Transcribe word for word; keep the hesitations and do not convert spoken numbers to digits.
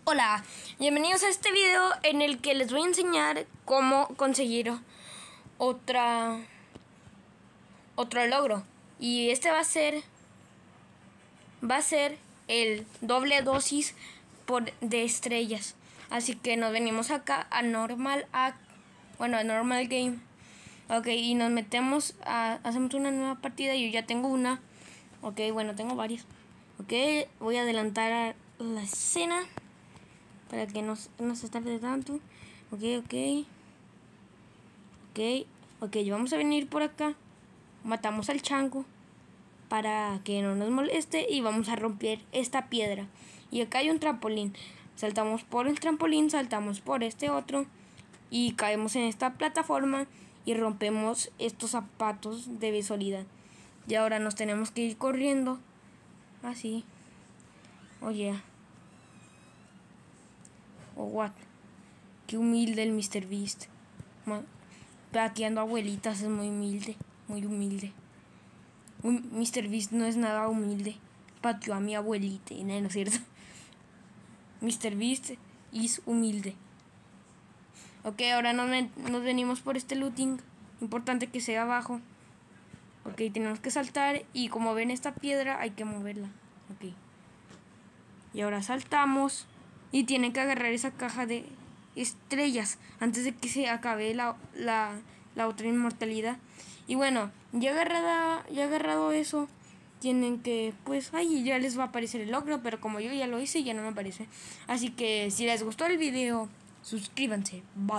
Hola, bienvenidos a este video en el que les voy a enseñar cómo conseguir otra otro logro. Y este va a ser va a ser el doble dosis por de estrellas. Así que nos venimos acá a normal a bueno, a normal game. Ok, y nos metemos a hacemos una nueva partida. Yo ya tengo una. Ok, bueno, tengo varias. Ok, voy a adelantar la escena para que no, no se tarde tanto. Ok, ok. Ok, ok, vamos a venir por acá. Matamos al chango para que no nos moleste y vamos a romper esta piedra. Y acá hay un trampolín. Saltamos por el trampolín, saltamos por este otro y caemos en esta plataforma y rompemos estos zapatos de visualidad. Y ahora nos tenemos que ir corriendo así. Oye. Oh, what? Qué humilde el míster Beast. Pateando abuelitas es muy humilde. Muy humilde. Un míster Beast no es nada humilde. Pateó a mi abuelita. No, no es cierto. míster Beast es humilde. Ok, ahora nos, nos venimos por este looting. Importante que sea abajo. Ok, tenemos que saltar. Y como ven esta piedra hay que moverla. Ok. Y ahora saltamos. Y tienen que agarrar esa caja de estrellas antes de que se acabe la, la, la otra inmortalidad. Y bueno, ya agarrada, ya agarrado eso, tienen que, pues, ahí ya les va a aparecer el logro, pero como yo ya lo hice, ya no me aparece. Así que si les gustó el video, suscríbanse. Bye.